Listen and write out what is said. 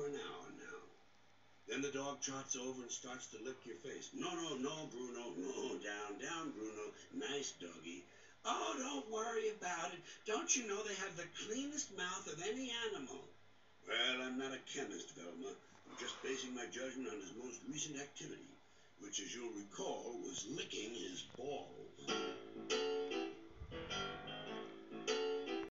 for an hour now. Then the dog trots over and starts to lick your face. No, no, no, Bruno. No, down, down, Bruno. Nice doggy. Oh, don't worry about it. Don't you know they have the cleanest mouth of any animal? Well, I'm not a chemist, Velma. I'm just basing my judgment on his most recent activity, which, as you'll recall, was licking his balls.